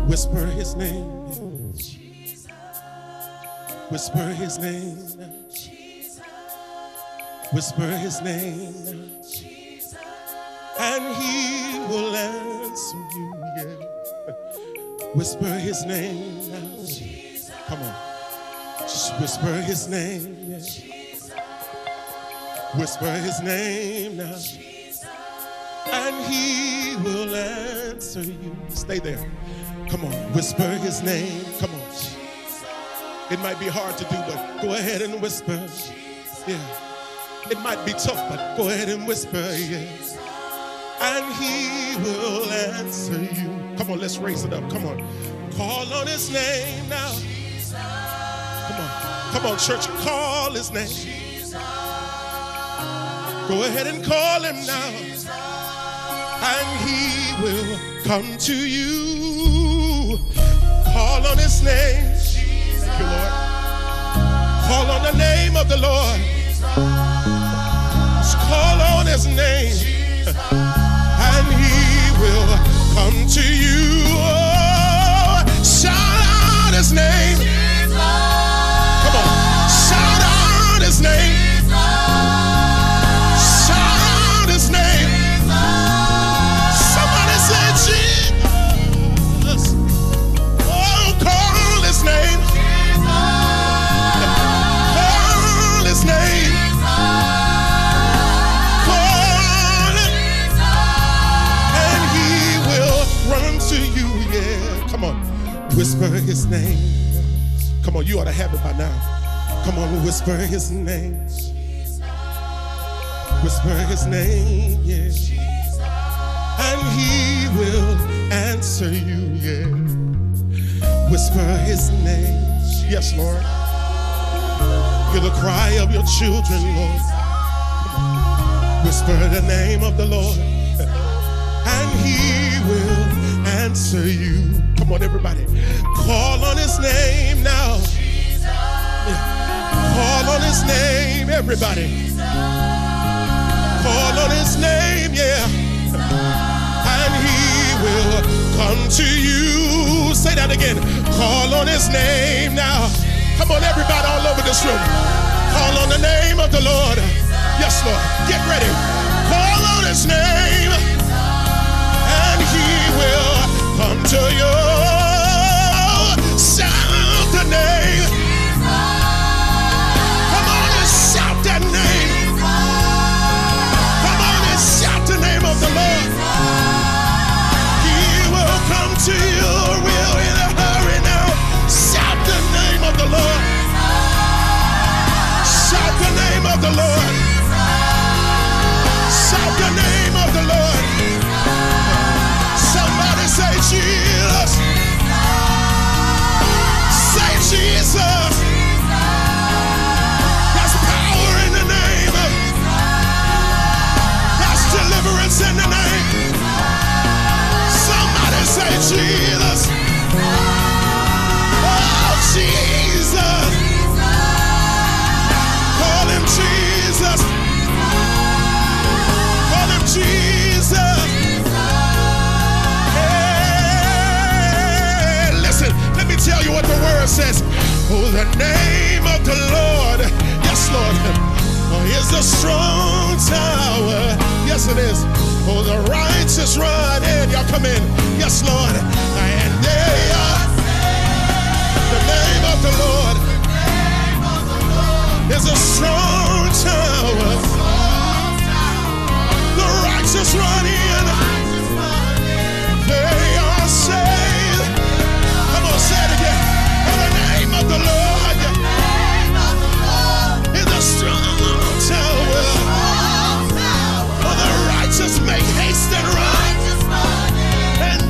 Whisper his name. Whisper his name. Whisper his name. And he will answer you, yeah. Whisper his name now. Come on. Just whisper his name, yeah. Whisper his name now. And he will answer you. Stay there. Come on. Whisper his name. Come on. It might be hard to do, but go ahead and whisper. Yeah. It might be tough, but go ahead and whisper, yeah. And he will answer you. Come on, let's raise it up. Come on. Call on his name now. Come on. Come on, church. Call his name. Go ahead and call him now. And he will come to you. Call on his name. Thank you, Lord. Call on the name of the Lord. Just call on his name. And he will come to you. Oh, shout out his name. Come on. Shout out his name. Shout out his name. Somebody say Jesus. Oh, call his name. Call his name. Call him. And he will run to you. Yeah. Come on. Whisper his name. Come on. You ought to have it by now. Come on. Whisper his name. Whisper his name. Yeah. And he will answer you, yeah. Whisper his name. Yes, Lord. Hear the cry of your children, Lord. Whisper the name of the Lord. And he will answer you. Come on, everybody. Call on his name now. Yeah. Call on his name, everybody. Call on his name, yeah. And he will come to you. Say that again. Call on his name now. Come on, everybody all over this room. Call on the name of the Lord. Yes, Lord. Get ready. Call on his name. And he will come to you. Shout the name. Come on and shout that name. Come on and shout the name of the Lord. Come to you, we're in a hurry now. Shout the name of the Lord. Shout the name of the Lord. Shout the name of the Lord. Somebody say Jesus. Say Jesus. There's power in the name. There's deliverance in the name. Say Jesus. Oh, Jesus. Call him Jesus. Call him Jesus. Hey, listen, let me tell you what the word says. Oh, the name of the Lord. Yes, Lord. Oh, is a strong tower. Yes, it is. Oh, the righteous run in. Y'all come in. Yes, Lord. And they are. The name of the Lord is a strong tower. The righteous run in. They are saved. Come on, say it again. For the name of the Lord is a strong tower. For the righteous make haste and run. And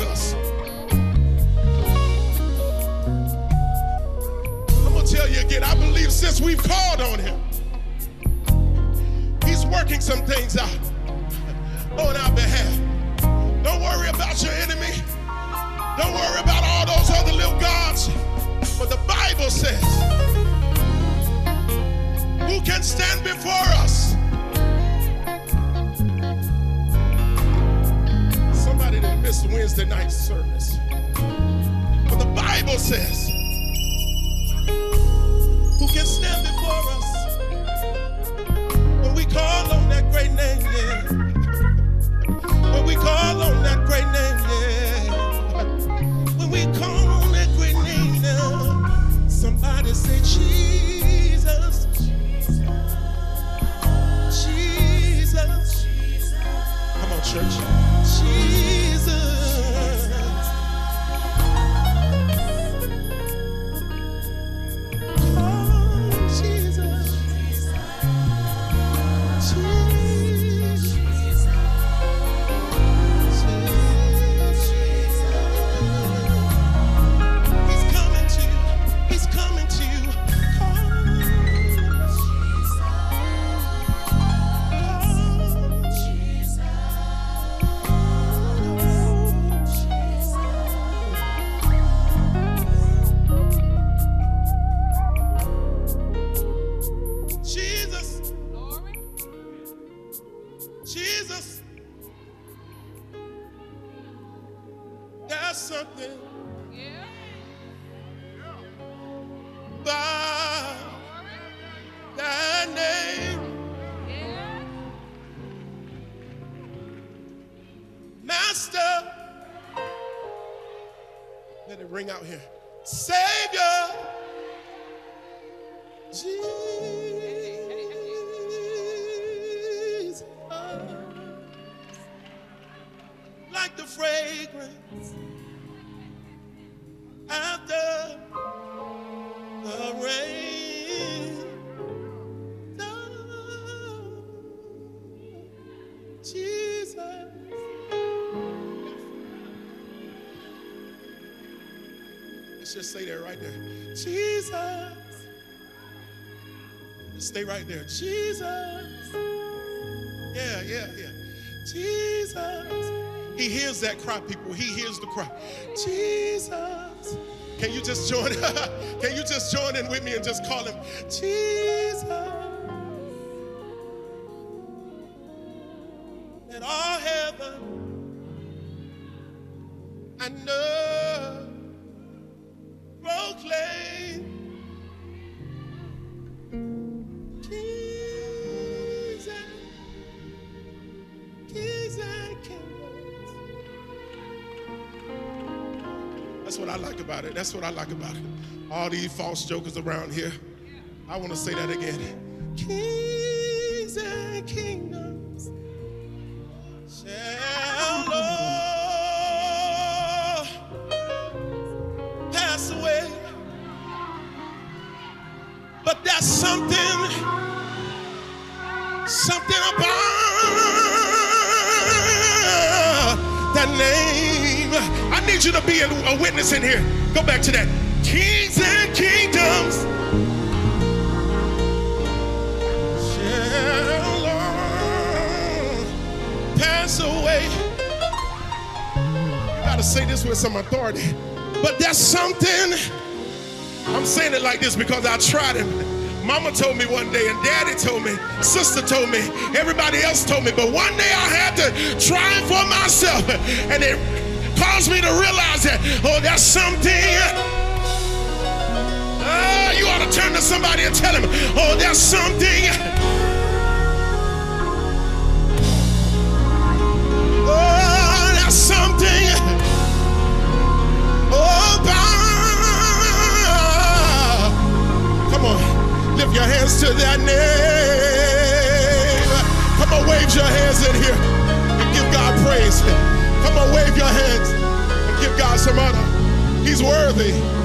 us. I'm going to tell you again, I believe since we've called on him, he's working some things out on our behalf. Don't worry about your enemy. Don't worry about all those other little gods. But the Bible says, who can stand before us? Somebody didn't miss Wednesday night service. But the Bible says, who can stand before us? When we call on that great name, yeah. When we call on that great name, yeah. When we call on that great name now, somebody say Jesus. Jesus. Come on, church. Jesus. Let it ring out here. Savior, Jesus, like the fragrance after the rain. Oh, Jesus. Just say that right there. Jesus. Just stay right there. Jesus. Yeah. Jesus. He hears that cry, people. He hears the cry. Jesus. Can you just join? Can you just join in with me and just call him Jesus? And all heaven and earth proclaim kings and kingdoms. That's what I like about it. That's what I like about it. All these false jokers around here. I want to say that again. Kings and kingdoms shall all pass away. But there's something about that name. I need you to be a witness in here. Go back to that. Kings and kingdoms shall all pass away. You gotta say this with some authority. But there's something. I'm saying it like this because I tried it. Mama told me one day, and Daddy told me, sister told me, everybody else told me, but one day I had to try it for myself, and it caused me to realize that, oh, there's something. You ought to turn to somebody and tell him, oh, there's something. Oh, there's something. Oh, come on. Lift your hands to that name. Come on, wave your hands in here and give God praise. Come on, wave your hands and give God some honor. He's worthy.